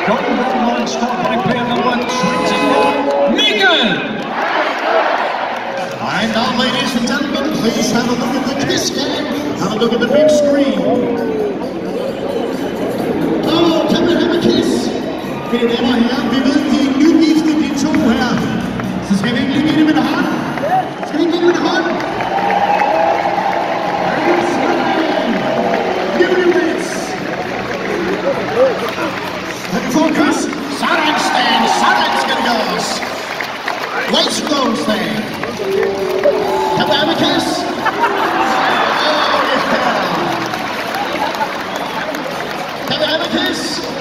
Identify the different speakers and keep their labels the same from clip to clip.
Speaker 1: Golden line scored by player number 24, Miguel.
Speaker 2: And now, ladies and gentlemen, please have a look at the KISS cam. Have a look at the big screen. Og kan man have KISS? Mine damer og herrer, vi ved, de er nygifte, de to her. Så skal vi ikke lige give dem en hånd? Skal vi ikke give dem en hånd? Newlyweds! Kan vi få en kys? Sådan, Stan! Sådan skal det gøres! Let's go, Stan! Kan vi have en kiss? Oh, yeah! Kan vi have en kiss?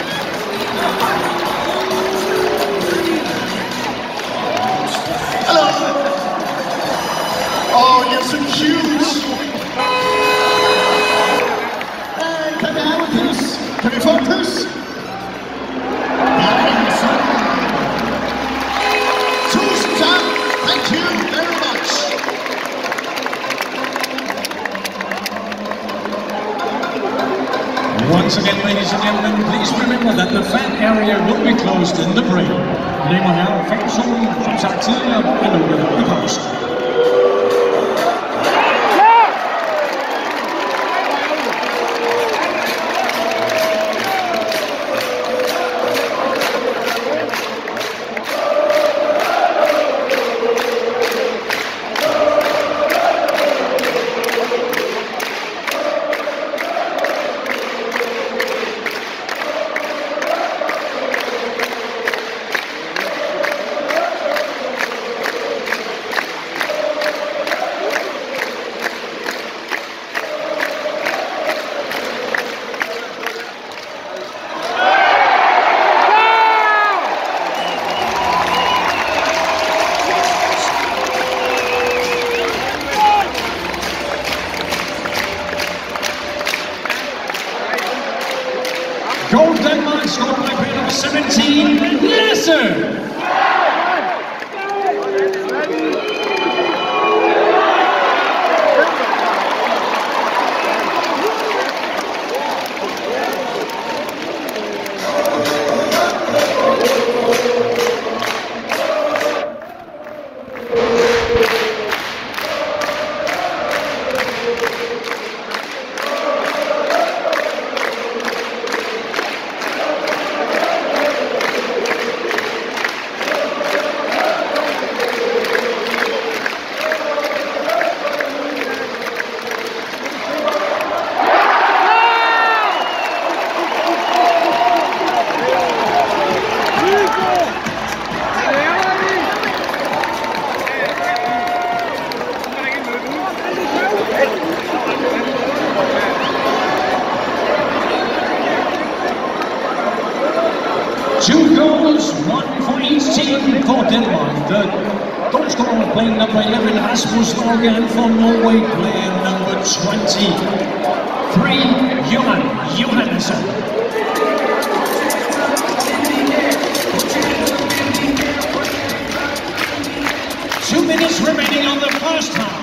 Speaker 2: Hello! Oh, you're so cute! Hey, kan vi have en kiss? Kan vi få en kys? Tusind tak! Thank you very much!
Speaker 1: Once again, ladies and gentlemen, please remember that the fan area will be closed in the break. Damer og herrer, fanzonen, som sagt tidligere, er lukket i pausen. Gold Denmark scored by player number 17, Lasse. Two goals, one for each team for Denmark. The goal scorer playing number 11, Rasmus Norgren, for Norway, player number 23, Johan Johannesson. 2 minutes remaining on the first half.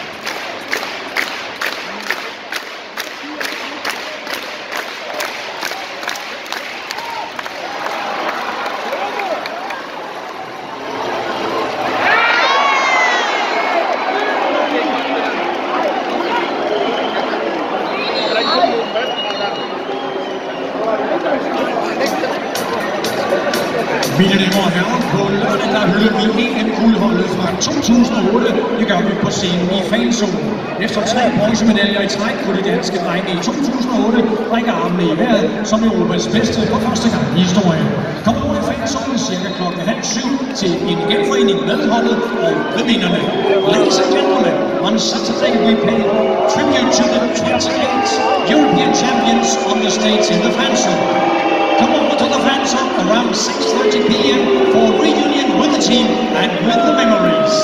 Speaker 1: Mine damer og herrer, på lørdag der hylder vi EM-guldholdet fra 2008. Det gør vi på scenen i fanzonen. Efter 3 bronzemedaljer i træk kunne de danske drenge i 2008 række armene i vejret som Europas bedste for første gang i historien. Kom over i fanzonen cirka klokken 6:30 til en genforening med holdet og med vinderne. Ladies and gentlemen, on Saturday we pay tribute to the 28 European champions on the stage in the fanzone. Come over to the fan zone around 6:30 p.m. for a reunion with the team and with the memories.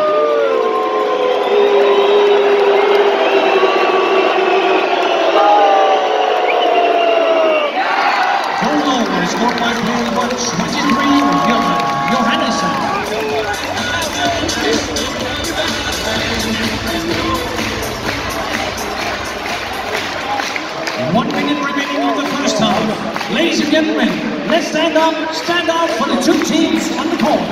Speaker 1: Goal always scored by player number 23, Johan Johannesson. 1 minute remaining on the first half. Ladies and gentlemen, let's stand up for the two teams on the court.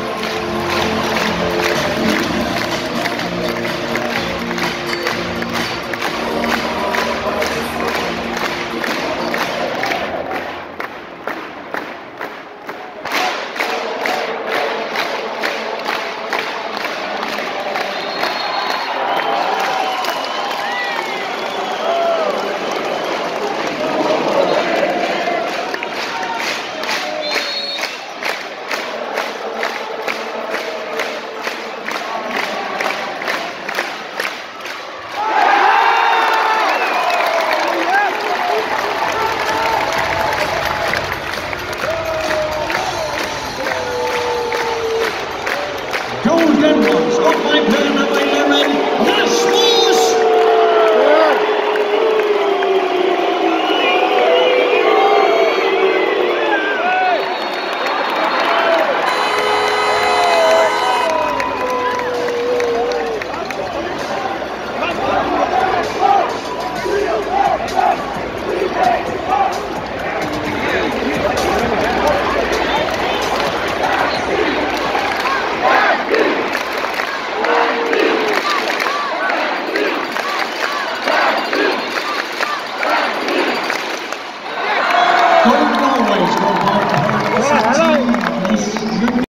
Speaker 1: Golden ones, got by player number 11, Rasmus! Golden always got by